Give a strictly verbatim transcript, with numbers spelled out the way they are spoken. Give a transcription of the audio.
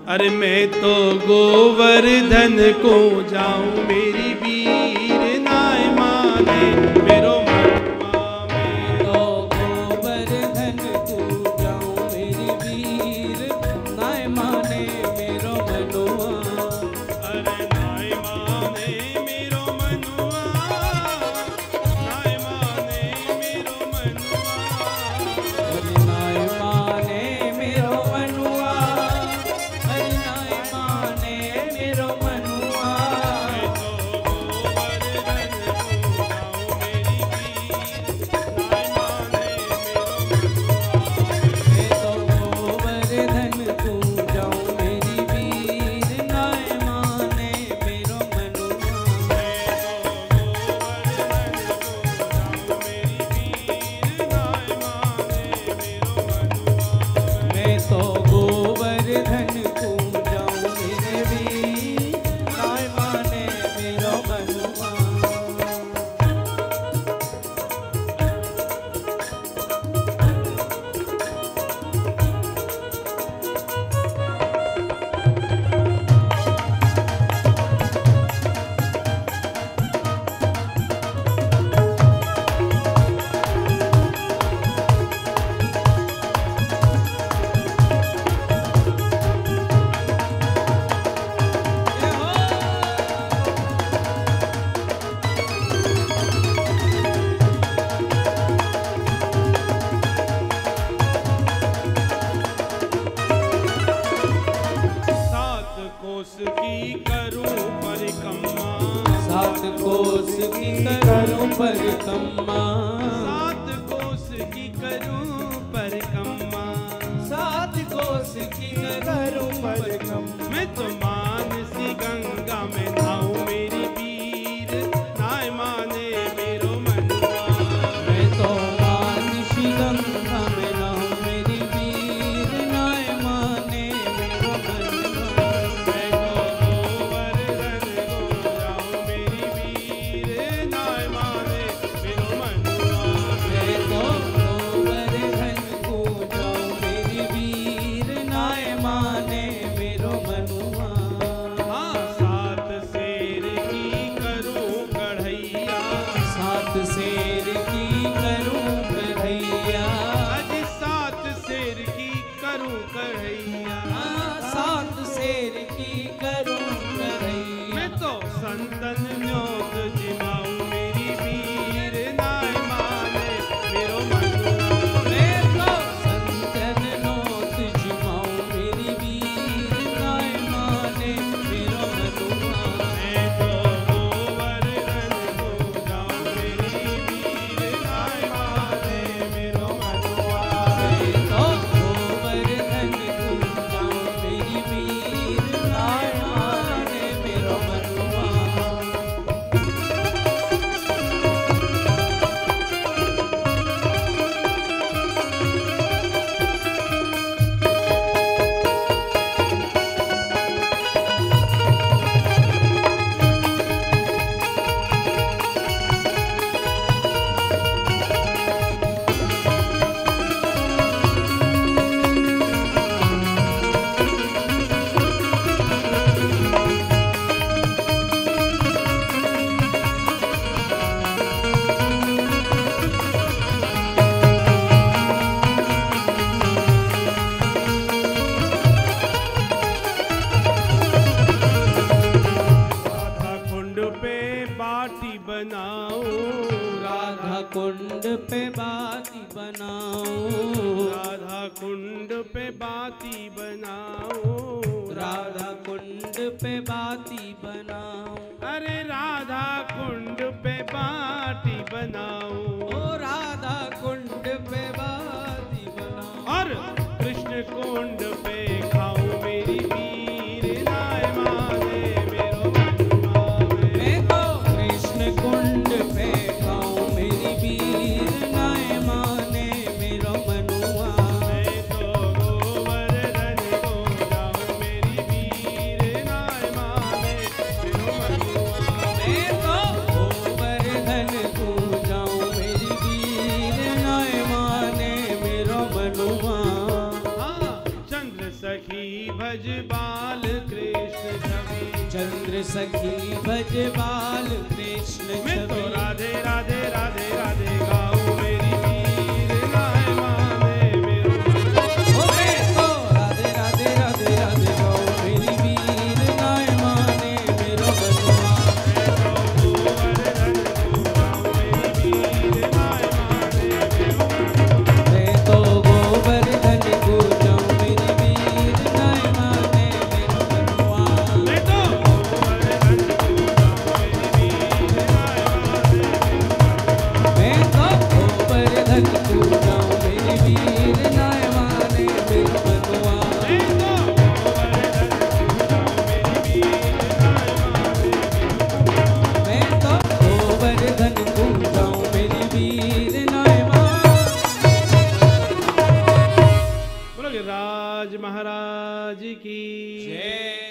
अरे मैं तो गोवर्धन को जाऊं मेरी वीर नाय माने मेरो मनुआ। मैं तो गोवर्धन को जाऊं मेरी वीर नाय माने मेरो मनुआ। अरे नाय माने मेरो मनुआ, नाय माने मेरो मनुआ। अरे नाय माने मेरो मनुआ, अरे नाय माने मेरो मनुआ। मैं तो गोवर्धन को जाऊं मेरी वीर नाय माने मेरो मनुआ। मैं तो गोवर्धन को जाऊं मेरी वीर नाय माने मेरो मनुआ। सात कोस की करूं परिक्रमा, सात कोस की करूं परिक्रमा। सात कोस की करूं परिक्रमा, सात कोस की करूं परिक्रमा। मैं तो मानसी गंगा में नहाऊं मेरी वीर नाय माने मेरो मनुआ। मैं तो मानसी गंगा में नहाऊं मेरी वीर नाय माने मेरो मनुआ। मैं तो गोवर्धन को जाऊं मेरी वीर नाय माने मेरो मनुआ। मैं तो गोवर्धन को जाऊं मेरी वीर नाय माने मेरो मनुआ। हाँ, सात शेर की करूं कढ़ैया, सात शेर की करूं कढ़ैया। अज सात शेर की करूं कढ़ैया, सात शेर की करूं कढ़ैया। मैं तो संतन न्योत जिमाऊं मेरी वीर नाय माने मेरो मनुआ। मैं तो संतन न्योत जिमाऊं मेरी वीर नाय माने मेरो मनुआ। मैं तो गोवर्धन को जाऊं मेरी वीर नाय माने मेरो मनुआ। मैं तो गोवर्धन को जाऊं मेरी वीर नाय माने मेरो मनुआ। राधा कुंड पे बाटी बनाओ, राधा कुंड पे बाती बनाओ। राधा कुंड पे बाती बनाओ, राधा कुंड पे बाती बनाओ। अरे राधा कुंड पे बाटी बनाओ, ओ राधा कुंड पे बाती बनाओ। और कृष्ण कुंड पे खाऊं मेरी वीर नाय माने मेरो मनुआ। मैं तो कृष्ण कुंड पे खाऊं मेरी वीर नाय माने मेरो मनुआ। मैं तो गोवर्धन को जाऊं मेरी वीर नाय माने मेरो मनुआ। मैं तो गोवर्धन को जाऊं मेरी वीर नाय माने मेरो मनुआ। हाँ, चंद्र बाल कृष्ण छवि। चंद्र सखी भज बाल कृष्ण मैं तो छवि। राधे राधे राधे राधे गाऊं मेरी वीर नाय माने मेरो मन। ओ मैं तो राधे राधे राधे राधे गाऊं मेरी वीर नाय माने मेरो मनवा। मैं तो गोवर्धन को गाऊं मेरी वीर नाय माने मेरो मनवा। मैं तो गोवर्धन को गाऊं मेरी वीर नाय माने मेरो मनवा। मैं तो गोवर्धन को गाऊं मेरी वीर नाय माने मेरो मनवा। मैं तो गोवर्धन को गाऊं मेरी वीर नाय माने। बोलो कि राज महाराज की जय।